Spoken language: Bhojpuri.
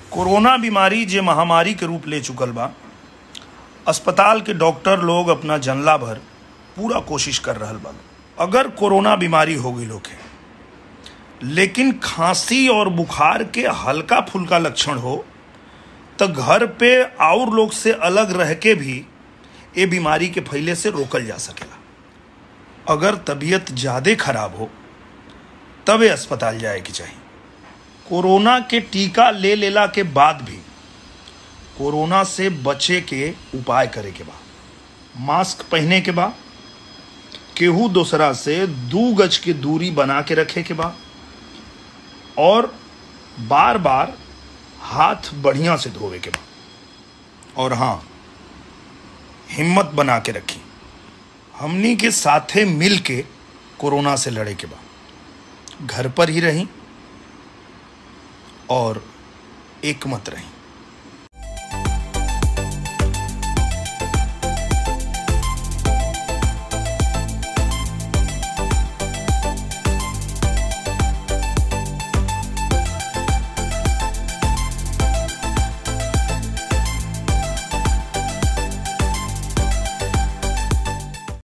कोरोना बीमारी जे महामारी के रूप ले चुकल बा। अस्पताल के डॉक्टर लोग अपना जनला भर पूरा कोशिश कर रहल बा। अगर कोरोना बीमारी हो गई लोग है लेकिन खांसी और बुखार के हल्का फुल्का लक्षण हो तो घर पे और लोग से अलग रह के भी ये बीमारी के फैले से रोकल जा सकेला। अगर तबीयत ज़्यादा खराब हो तबे अस्पताल जाए के चाहिए। कोरोना के टीका ले लेला के बाद भी कोरोना से बचे के उपाय करे के बा। मास्क पहने के बा, केहू दूसरा से 2 गज की दूरी बना के रखे के बा और बार बार हाथ बढ़िया से धोवे के बा। और हाँ, हिम्मत बना के रखी। हमनी के साथे मिल के कोरोना से लड़े के बा। घर पर ही रहीं और एकमत रहीं।